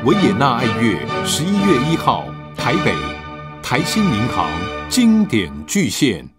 维也纳爱乐11月1号，台北台新银行经典巨献。